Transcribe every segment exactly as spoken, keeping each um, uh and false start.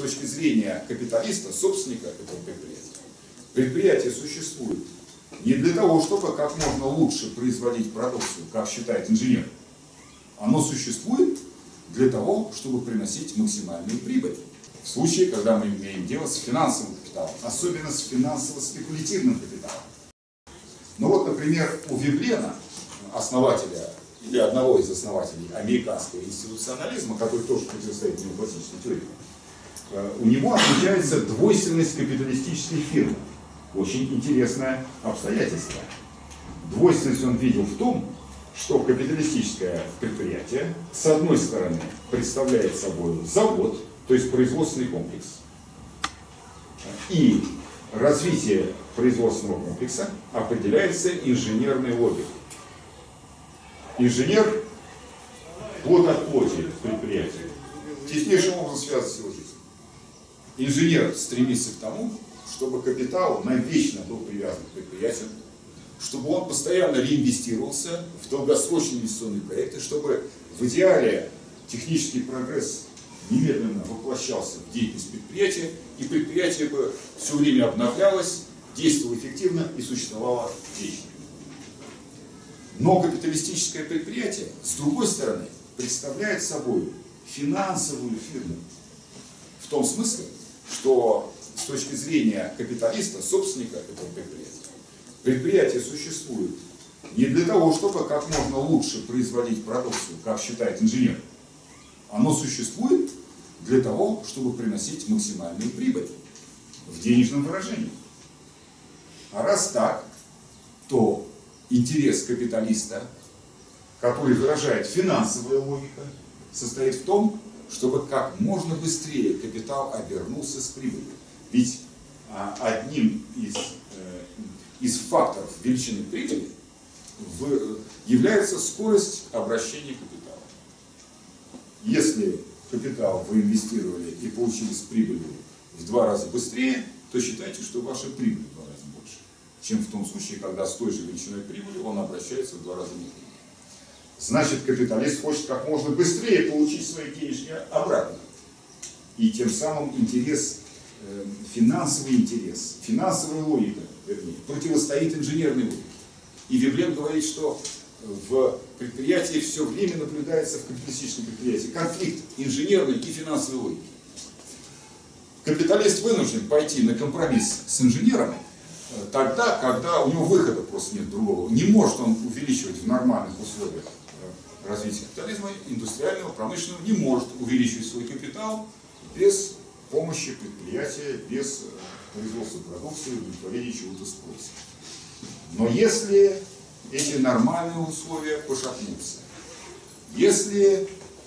точки зрения капиталиста, собственника этого предприятия, предприятие существует не для того, чтобы как можно лучше производить продукцию, как считает инженер. Оно существует для того, чтобы приносить максимальную прибыль. В случае, когда мы имеем дело с финансовым капиталом, особенно с финансово-спекулятивным капиталом. Ну вот, например, у Веблена, основателя или одного из основателей американского институционализма, который тоже противостоит неоклассической теории, у него отмечается двойственность капиталистической фирмы. Очень интересное обстоятельство. Двойственность он видел в том, что капиталистическое предприятие, с одной стороны, представляет собой завод, то есть производственный комплекс, и развитие производственного комплекса определяется инженерной логикой. Инженер плод от плоти предприятия теснейшим образом связан с его жизнью. Инженер стремится к тому, чтобы капитал навечно был привязан к предприятию, чтобы он постоянно реинвестировался в долгосрочные инвестиционные проекты, чтобы в идеале технический прогресс немедленно воплощался в деятельность предприятия, и предприятие бы все время обновлялось, действовало эффективно и существовало вечно. Но капиталистическое предприятие, с другой стороны, представляет собой финансовую фирму. В том смысле, что с точки зрения капиталиста, собственника этого предприятия, предприятие существует не для того, чтобы как можно лучше производить продукцию, как считает инженер. Оно существует для того, чтобы приносить максимальную прибыль в денежном выражении. А раз так, то интерес капиталиста, который выражает финансовая логика, состоит в том, чтобы как можно быстрее капитал обернулся с прибылью. Ведь а, одним из, э, из факторов величины прибыли в, является скорость обращения капитала. Если капитал вы инвестировали и получили с прибылью в два раза быстрее, то считайте, что ваша прибыль в два раза больше, чем в том случае, когда с той же величиной прибыли он обращается в два раза медленнее. Значит, капиталист хочет как можно быстрее получить свои денежки обратно. И тем самым интерес, э, финансовый интерес, финансовая логика, вернее, противостоит инженерной логике. И Веблен говорит, что в предприятии все время наблюдается, в капиталистическом предприятии, конфликт инженерной и финансовой логики. Капиталист вынужден пойти на компромисс с инженером тогда, когда у него выхода просто нет другого. Не может он увеличивать в нормальных условиях развития капитализма, индустриального, промышленного, не может увеличивать свой капитал без помощи предприятия, без производства продукции, удовлетворения чего-то спроса. Но если эти нормальные условия пошатнутся, если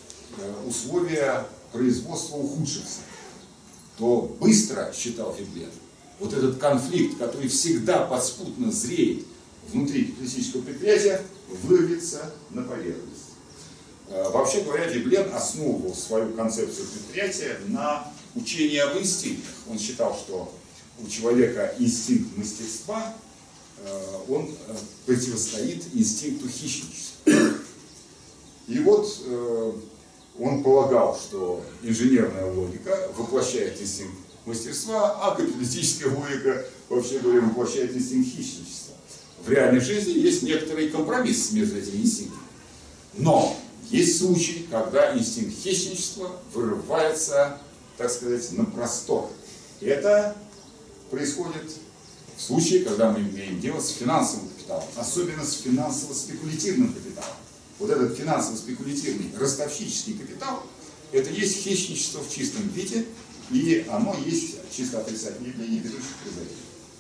условия производства ухудшатся, то быстро, считал Веблен, вот этот конфликт, который всегда подспудно зреет внутри капиталистического предприятия, вырвется на поверхность. Вообще говоря, Веблен основывал свою концепцию предприятия на учении об инстинктах. Он считал, что у человека инстинкт мастерства, он противостоит инстинкту хищничества. И вот он полагал, что инженерная логика воплощает инстинкт мастерства, а капиталистическая логика, вообще говоря, воплощает инстинкт хищничества. В реальной жизни есть некоторый компромисс между этими инстинктами. Но есть случаи, когда инстинкт хищничества вырывается, так сказать, на простор. Это происходит в случае, когда мы имеем дело с финансовым капиталом, особенно с финансово-спекулятивным капиталом. Вот этот финансово-спекулятивный ростовщический капитал, это есть хищничество в чистом виде, и оно есть чисто отрицательное явление, ведущее к производителю.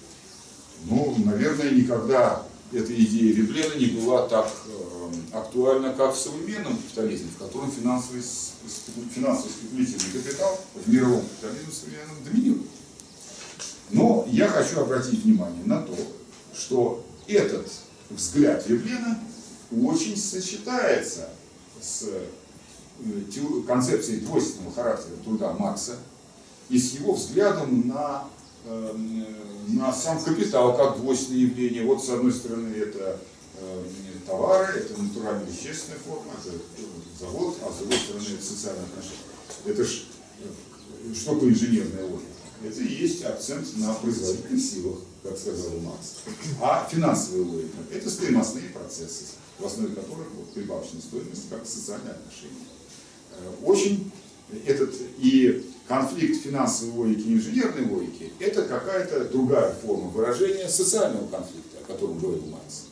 Ну, наверное, никогда эта идея Веблена не была так э, актуальна, как в современном капитализме, в котором финансовый, финансовый спекулятивный капитал в мировом капитализме современном доминирует. Но я хочу обратить внимание на то, что этот взгляд Веблена очень сочетается с концепцией двойственного характера труда Маркса и с его взглядом на, на сам капитал как двойственное явление. Вот с одной стороны это товары, это натурально-вещественная форма, это завод, а с другой стороны это социальные отношения. Это ж что такое инженерная логика? Это и есть акцент на производительных силах, как сказал Маркс. А финансовая логика – это стоимостные процессы, в основе которых вот, прибавочная стоимость как социальные отношения. Очень этот и конфликт финансовой логики и инженерной логики – это какая-то другая форма выражения социального конфликта, о котором говорил Маркс.